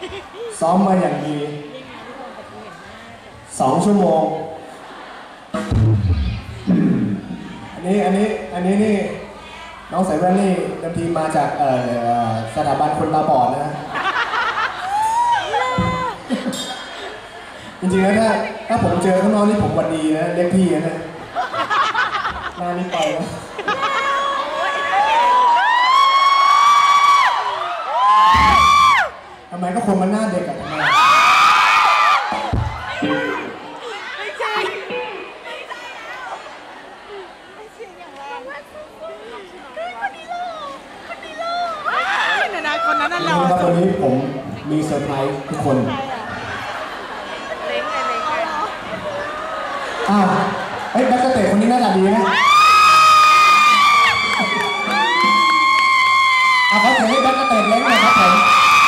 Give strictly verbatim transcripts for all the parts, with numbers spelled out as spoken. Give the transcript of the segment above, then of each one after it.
ซ้อมมาอย่างดีสองชั่วโมงอันนี้อันนี้อันนี้นี่น้องใส่แว่นนี่เต็มทีมาจากเอ่อสถาบันคนตาบอดนะจริงๆแล้วถ้าถ้าผมเจอข้างนอกนี่ผมวันดีนะเรียกพี่นะหน้านี่ไปนะทำไมก็คนมันหน้าเด็กอะทำไมไม่ใช่คนนี้ล่อคนนี้ล่อเนี่ยนะคนนั้นน่ะหล่อสุดวันนี้ผมมีเซอร์ไพรส์ทุกคนเล้งไงเล้งไงอ้าวเฮ้ยแบ็คสเตจคนนี้น่าจะดีนะเอาเขาเสียงให้แบ็คสเตจเล้งหน่อยครับผม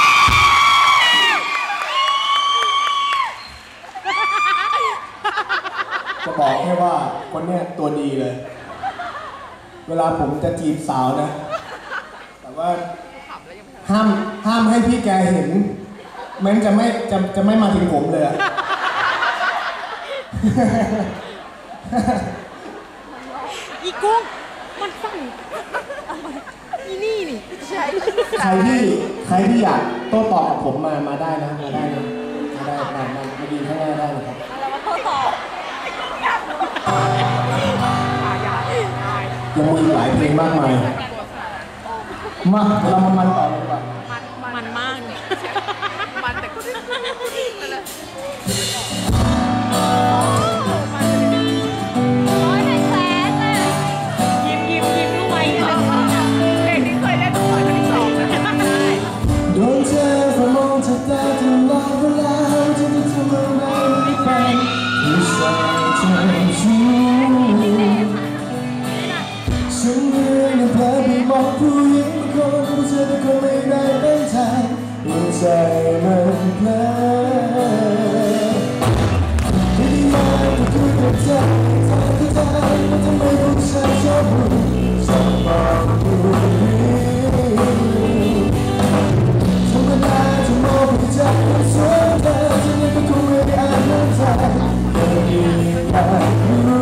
จะบอกแค่ว่าคนเนี้ยตัวดีเลยเวลาผมจะจีบสาวนะแต่ว่าห้ามห้ามให้พี่แกเห็นแม้จะไม่จะจะไม่มาถึงผมเลยอีกุ้งมันสั่นอีนี่นี่ใช่ใครที่ใครที่อยากโต้ตอบกับผมมามาได้นะมาได้นะมาได้มามามาดีข้างหน้าได้นะครับแล้วมาโต้ตอบยังมีหลายเพลงมากมายมาเรามามันต่อเลยดีกว่ามันมากมันแต่ก็ยิ้มยิ้มยิ้มรู้ไหมเพลงนี้เคยเล่นตัวที่สองนะโดนเธอฝันมองเธอตาตลอดเวลาจะได้ทำอะไรไม่เป็นที่ใส่ใจชูฉันเมื่อยเพลินไปมองผู้หญิงบางคนผู้ชายบางคนไม่ได้เป็นใจหัวใจมันเพลินที่ดีมากก็คือกับใจทางที่ใจมันทำไมผู้ชายชอบรู้ชอบบอกผู้หญิงธรรมดาจะมองผู้ชายคนสวยเธอจะยังก็คงไม่อาจเข้าใจแค่ดีอยากรู้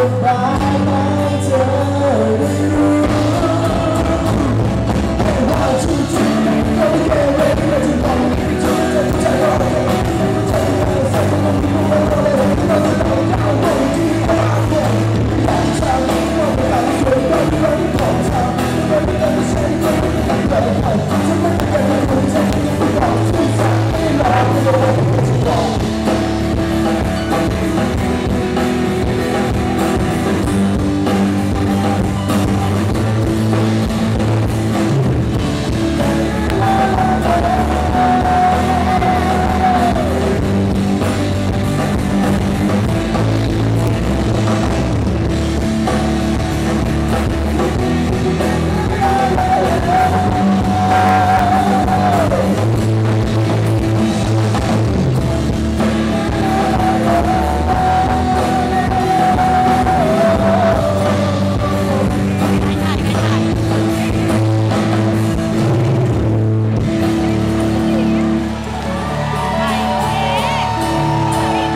บายไหมเธอได้รู้ว่าจริงๆก็ไม่แค่เรื่องที่เราจะต้องมีจุดจะใจเราเองใจเราใส่ต้องมีความรู้อะไรเราจะต้องการวันที่เราเป็นอยากจะมีความรักสวยงามที่เราทำเราไม่ต้องใช้เงินไม่ต้องการใครจะไม่เป็นคนใจที่ไม่ต้องที่จะไม่รอไม่รอไม่จะรอ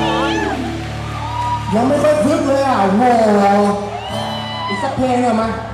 ยังไม่ค่อยคึกเลยอ่ะโว้อีกสักเพลงเหรอมา